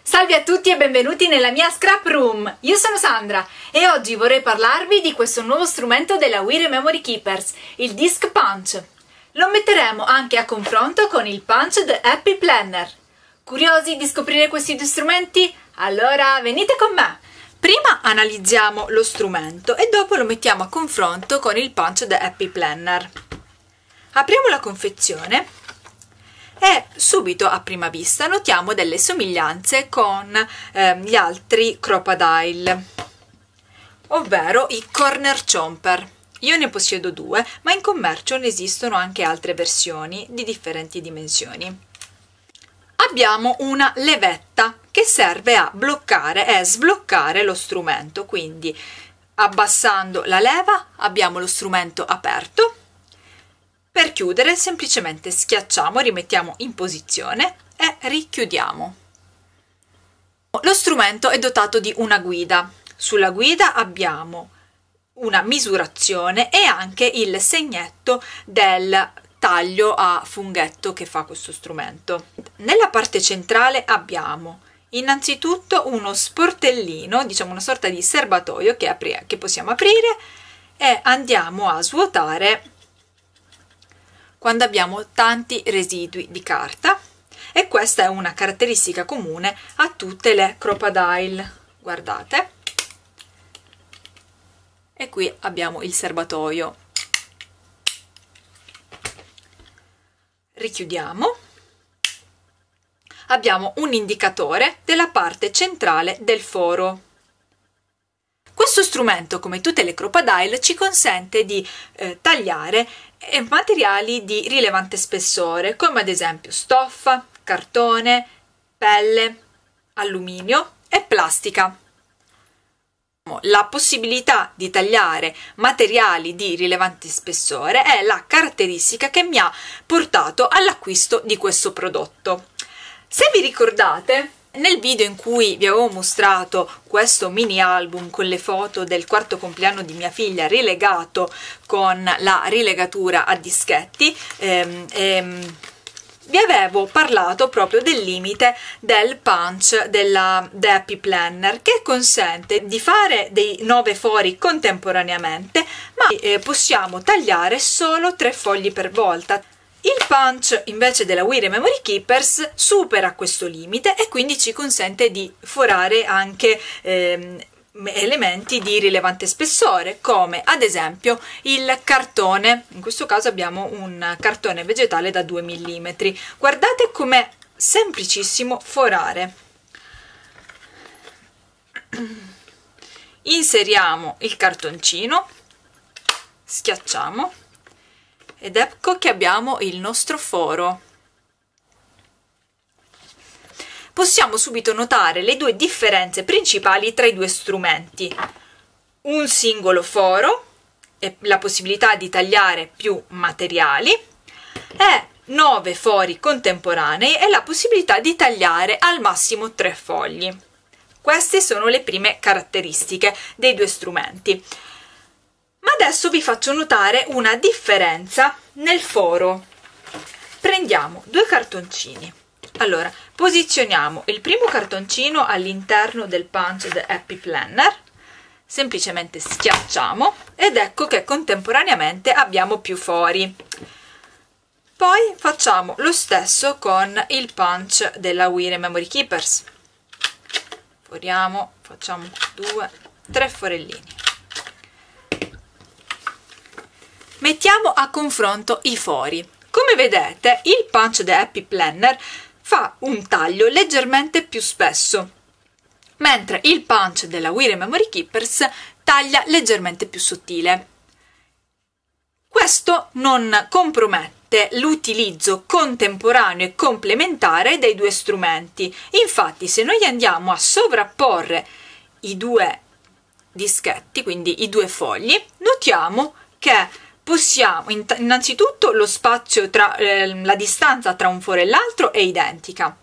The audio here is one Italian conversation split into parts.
Salve a tutti e benvenuti nella mia scrap room! Io sono Sandra e oggi vorrei parlarvi di questo nuovo strumento della Wii Memory Keepers, il Disc Punch. Lo metteremo anche a confronto con il Punch The Happy Planner. Curiosi di scoprire questi due strumenti? Allora venite con me! Prima analizziamo lo strumento e dopo lo mettiamo a confronto con il Punch The Happy Planner. Apriamo la confezione e subito a prima vista notiamo delle somiglianze con gli altri Crop-A-Dile, ovvero i Corner Chomper. Io ne possiedo due, ma in commercio ne esistono anche altre versioni di differenti dimensioni. Abbiamo una levetta che serve a bloccare e sbloccare lo strumento, quindi abbassando la leva abbiamo lo strumento aperto. Per chiudere semplicemente schiacciamo, rimettiamo in posizione e richiudiamo. Lo strumento è dotato di una guida. Sulla guida abbiamo una misurazione e anche il segnetto del taglio a funghetto che fa questo strumento. Nella parte centrale abbiamo innanzitutto uno sportellino, diciamo una sorta di serbatoio che possiamo aprire e andiamo a svuotare quando abbiamo tanti residui di carta, e questa è una caratteristica comune a tutte le Crop-A-Dile. Guardate, e qui abbiamo il serbatoio. Richiudiamo. Abbiamo un indicatore della parte centrale del foro. Questo strumento, come tutte le Crop-A-Dile, ci consente di tagliare materiali di rilevante spessore, come ad esempio stoffa, cartone, pelle, alluminio e plastica. La possibilità di tagliare materiali di rilevante spessore è la caratteristica che mi ha portato all'acquisto di questo prodotto. Se vi ricordate, nel video in cui vi avevo mostrato questo mini album con le foto del quarto compleanno di mia figlia rilegato con la rilegatura a dischetti, vi avevo parlato proprio del limite del punch della The Happy Planner, che consente di fare dei 9 fori contemporaneamente, ma possiamo tagliare solo 3 fogli per volta. Il punch invece della Wii Memory Keepers supera questo limite e quindi ci consente di forare anche elementi di rilevante spessore, come ad esempio il cartone. In questo caso abbiamo un cartone vegetale da 2 mm. Guardate com'è semplicissimo forare. Inseriamo il cartoncino, schiacciamo ed ecco che abbiamo il nostro foro. Possiamo subito notare le due differenze principali tra i due strumenti: un singolo foro e la possibilità di tagliare più materiali, e 9 fori contemporanei e la possibilità di tagliare al massimo 3 fogli. Queste sono le prime caratteristiche dei due strumenti. Ma adesso vi faccio notare una differenza nel foro. Prendiamo 2 cartoncini. Allora, posizioniamo il primo cartoncino all'interno del Punch The Happy Planner, semplicemente schiacciamo ed ecco che contemporaneamente abbiamo più fori. Poi facciamo lo stesso con il Punch della Wii Memory Keepers. Foriamo, facciamo 2, 3 forellini. Mettiamo a confronto i fori. Come vedete, il Punch The Happy Planner fa un taglio leggermente più spesso, mentre il punch della Wii Memory Keepers taglia leggermente più sottile. Questo non compromette l'utilizzo contemporaneo e complementare dei due strumenti. Infatti, se noi andiamo a sovrapporre i due dischetti, quindi i due fogli, notiamo che possiamo, innanzitutto lo spazio tra la distanza tra un foro e l'altro è identica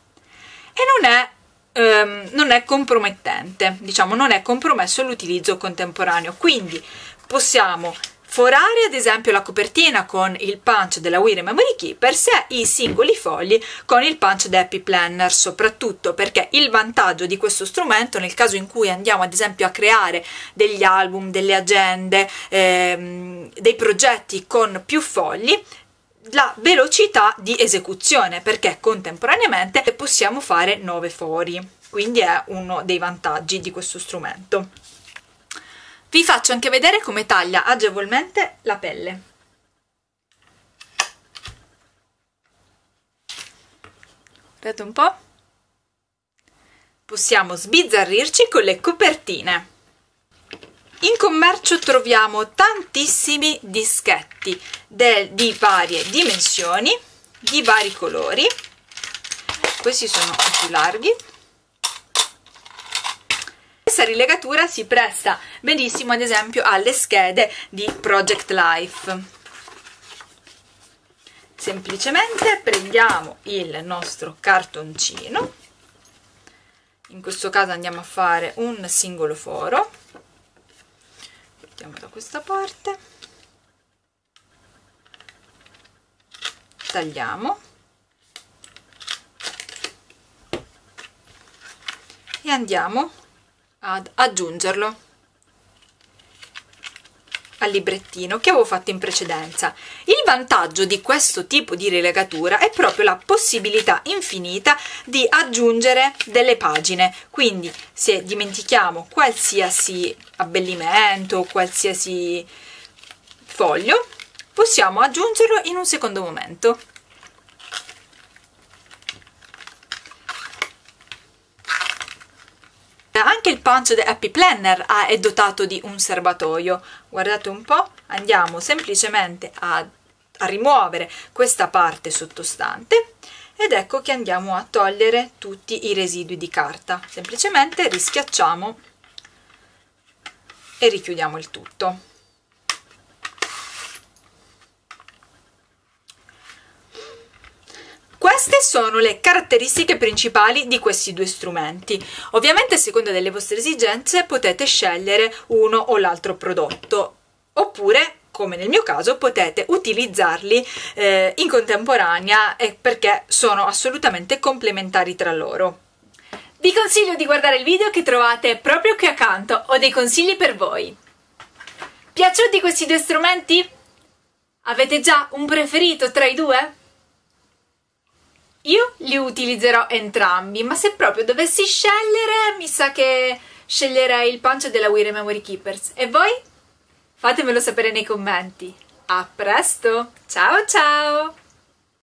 e non è compromettente, diciamo non è compromesso l'utilizzo contemporaneo, quindi possiamo forare ad esempio la copertina con il punch della Wire Memory Keepers e i singoli fogli con il punch da Happy Planner, soprattutto perché il vantaggio di questo strumento, nel caso in cui andiamo ad esempio a creare degli album, delle agende, dei progetti con più fogli, la velocità di esecuzione, perché contemporaneamente possiamo fare 9 fori, quindi è uno dei vantaggi di questo strumento. Vi faccio anche vedere come taglia agevolmente la pelle. Guardate un po'. Possiamo sbizzarrirci con le copertine. In commercio troviamo tantissimi dischetti di varie dimensioni, di vari colori. Questi sono i più larghi. Questa rilegatura si presta benissimo ad esempio alle schede di Project Life. Semplicemente prendiamo il nostro cartoncino, in questo caso andiamo a fare un singolo foro, mettiamo da questa parte, tagliamo e andiamo ad aggiungerlo al librettino che avevo fatto in precedenza. Il vantaggio di questo tipo di rilegatura è proprio la possibilità infinita di aggiungere delle pagine, quindi se dimentichiamo qualsiasi abbellimento, qualsiasi foglio, possiamo aggiungerlo in un secondo momento. Anche il punch The Happy Planner è dotato di un serbatoio. Guardate un po', andiamo semplicemente a rimuovere questa parte sottostante ed ecco che andiamo a togliere tutti i residui di carta. Semplicemente rischiacciamo e richiudiamo il tutto. Queste sono le caratteristiche principali di questi due strumenti. Ovviamente a seconda delle vostre esigenze potete scegliere uno o l'altro prodotto, oppure, come nel mio caso, potete utilizzarli in contemporanea perché sono assolutamente complementari tra loro. Vi consiglio di guardare il video che trovate proprio qui accanto, ho dei consigli per voi. Piaciuti questi due strumenti? Avete già un preferito tra i due? Io li utilizzerò entrambi, ma se proprio dovessi scegliere, mi sa che sceglierei il punch della Wire Memory Keepers. E voi? Fatemelo sapere nei commenti. A presto! Ciao ciao!